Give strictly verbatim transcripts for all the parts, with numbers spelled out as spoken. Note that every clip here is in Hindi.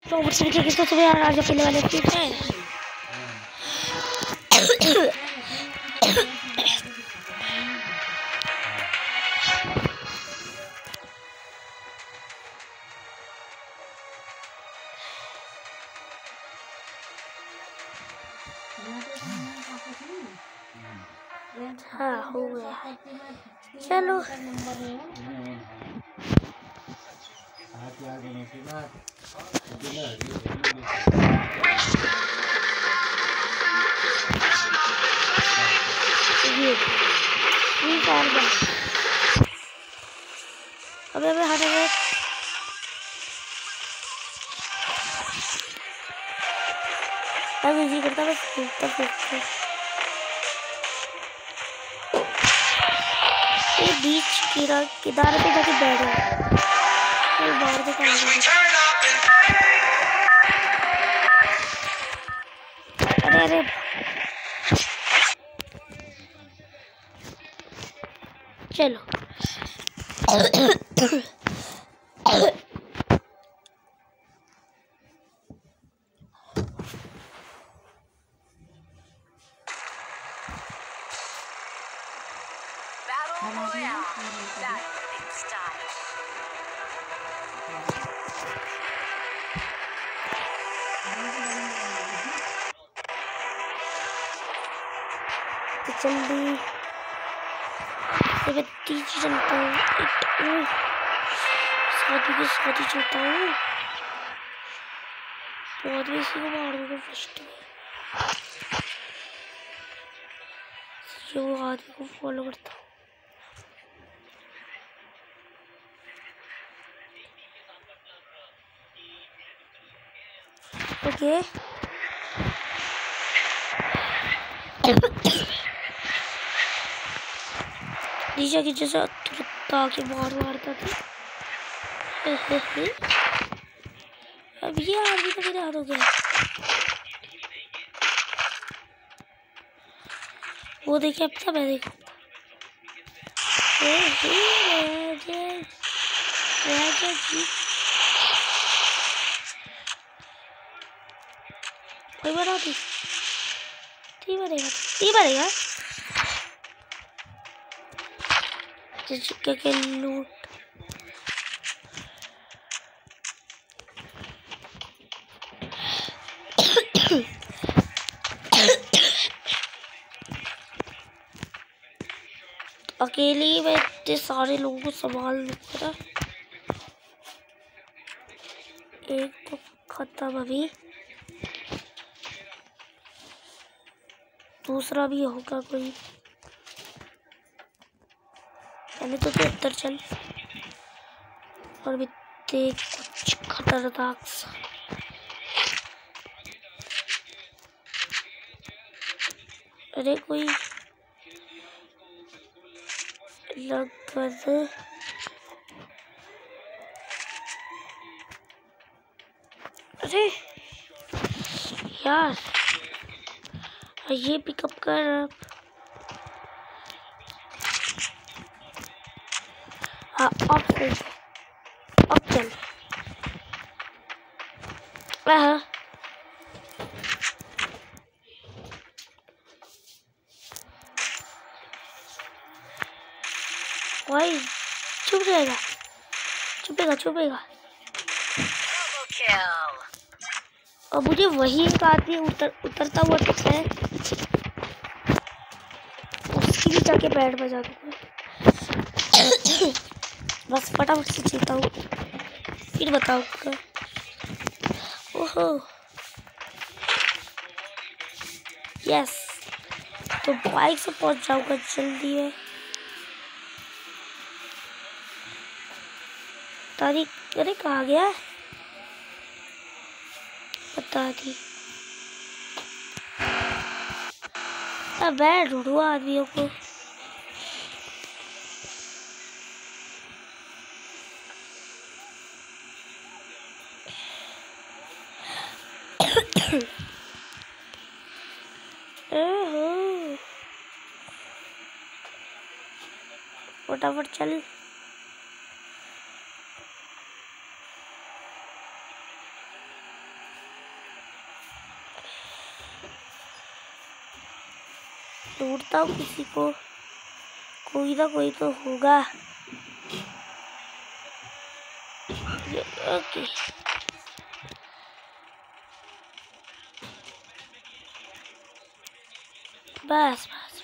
तो ऊपर से किसको सुबह आज खेलने वाले फ्री फायर। हाँ हो गया, चलो अबे अबे हट गए। अब इजी करता बस फिरता फिरता ये बीच किरा किनारे पे जाके बैठ गया। बाहर से कहाँ अरे अरे चलो जल्दी तीज चलता हूँ, शादी के शादी चलता हूँ, बहुत भी इसी को मार दूंगा फर्स्ट में। जो आदमी को फॉलो करता हूँ ओके नीचे की जैसे तुरंत आके मार मारता था। अब ये आदमी तो मेरे हाथ हो गया। वो देखिए अब क्या मैं देखूंगा। राजा जी कोई बना थी ती बनेगा ती बनेगा के लूट अकेली मैं इतने सारे लोगों को संभाल लूंगा। एक तो खत्म, अभी दूसरा भी होगा कोई। पहले तो तू उत्तर चल और भी देख कुछ खतरनाक सा। अरे कोई लगभग अरे यार ये पिकअप कर हाँ अब अब चल हाँ भाई चुप जाएगा चुपेगा चुपेगा और मुझे वही एक आदमी उतर उतरता हुआ दिखता है, उसकी भी जाके पैड बजा दूंगा। बस फटाफट से जीता हूँ फिर बताऊंगा। ओहो यस तो बाइक से पहुंच जाऊंगा जल्दी है। तारीख अरे कहाँ गया बता दी। अब मैं ढूंढूं आदमियों को। फटाफट चल ढूंढता हूँ किसी को, कोई ना कोई तो होगा। ओके बस बस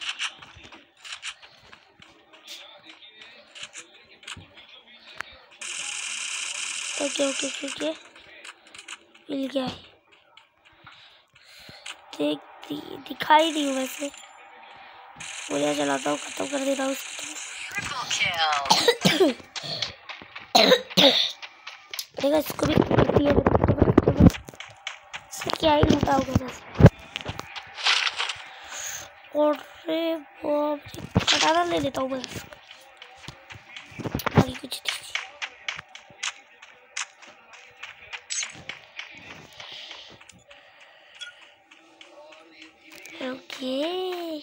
ओके ओके ओके ओके मिल गया है। देख दि, दिखाई नहीं हूँ वैसे, गोलियां चलाता हूँ, खत्म कर देता हूँ उसको। देखा इसको भी करती है, इससे क्या ही लूटा होगा वैसे। और वो कटाना ले लेता हूँ बस, बाकी कुछ नहीं। ओके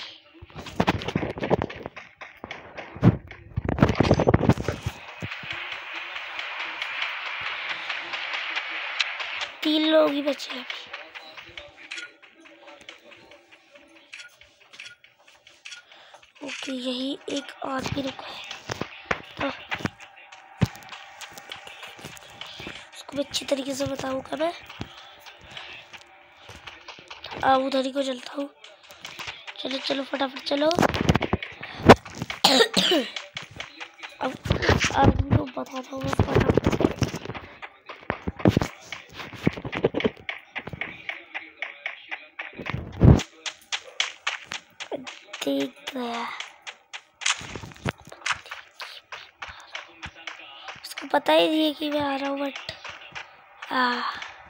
तीन लोग ही बचे हैं अभी। ओके यही एक आदमी रुका है, तो उसको मैं अच्छी तरीके से बताऊंगा मैं। अब उधर ही को चलता हूँ, चलो चलो फटाफट चलो। अब आदमी को बताता हूँ फटाफट से। देख गया, उसको पता ही नहीं है कि मैं आ रहा हूँ, बट आ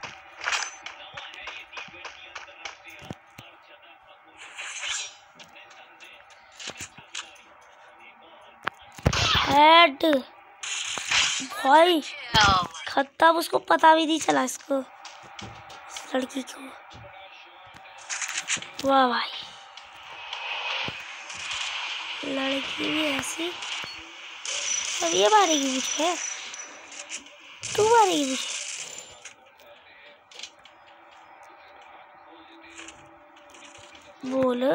हेड भाई खत्म, उसको पता भी नहीं चला, इसको इस लड़की को। वाह भाई, लड़की भी ऐसी। अब ये मारेगी मुझे, तू मारेगी मुझे। बोल,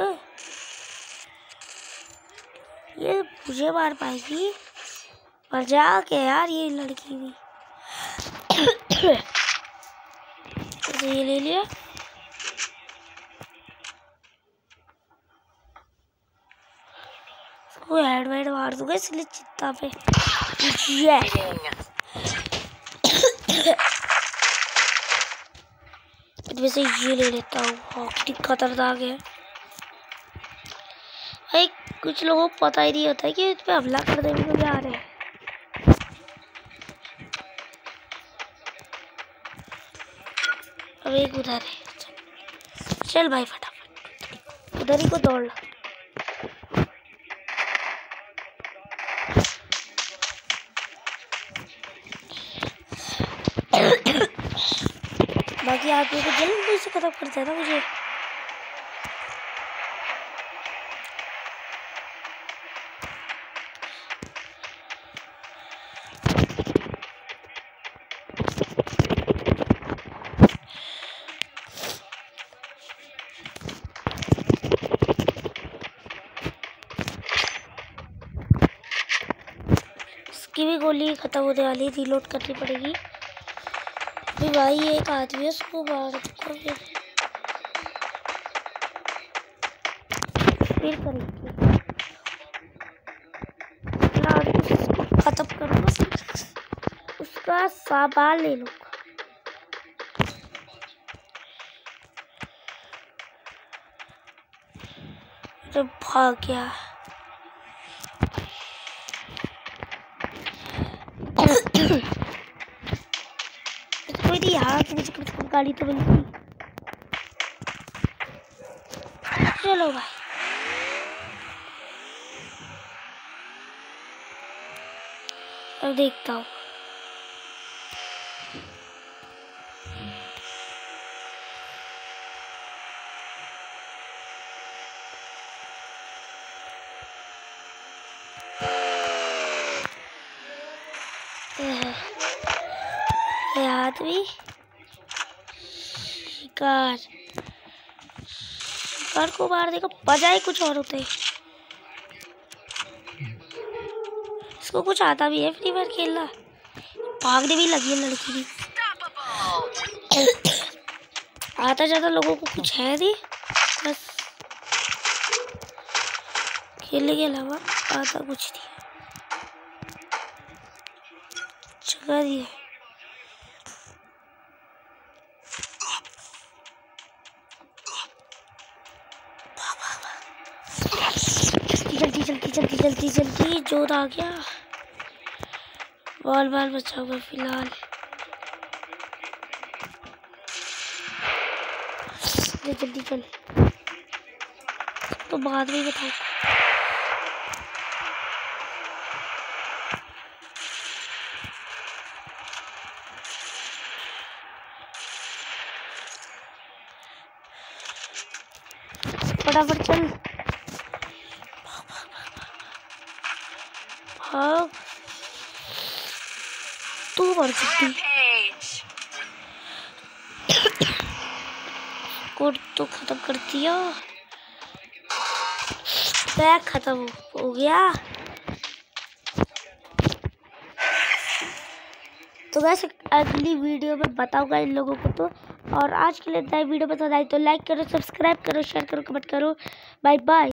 ये मुझे मार पाएगी? मजाक है यार ये लड़की भी। तो ये ले लिया, इसको हेड वेड मार दूंगा इसलिए चित्ता पे। ये वैसे ये ले लेता हूँ। हाँ कितनी खतरनाक है भाई, कुछ लोगों को पता ही नहीं होता है कि इस पे हमला कर देने को जा रहे हैं। अब एक उधर है, चल, चल भाई फटाफट उधर ही को दौड़ ला। बाकी आदमी को जल्दी से खत्म कर देना मुझे। इसकी भी गोली खत्म होने वाली, रीलोड करनी पड़ेगी। अभी भाई एक आदमी है, उसको मार दूंगा फिर फिर करेंगे ना, उसको खत्म करूँगा, उसका सामान ले लूँगा। तो भाग गया। कोई नहीं यहाँ की मुझे कम से कम गाड़ी तो मिलती। चलो भाई अब देखता हूँ। ये आदमी शिकार कार को मार देगा, बजाय कुछ और होते है। इसको कुछ आता भी है फ्री फायर खेलना, भागने भी लगी है लड़की भी। आता जाता लोगों को कुछ है नहीं, बस खेलने के अलावा आता कुछ नहीं। जगह दी है, जल्दी जल्दी जल्दी जल्दी जल्दी जोर आ गया। बॉल बॉल बचाओगे फिलहाल, जल्दी चल, तो बाद में बताओ। फटाफट चल, भाग, तू मर सकती। कोड तो खत्म कर दिया, बैग खत्म हो गया। तो वैसे अगली वीडियो में बताऊंगा इन लोगों को। तो और आज के लिए नई वीडियो पसंद आई तो लाइक करो, सब्सक्राइब करो, शेयर करो, कमेंट करो। Bye bye.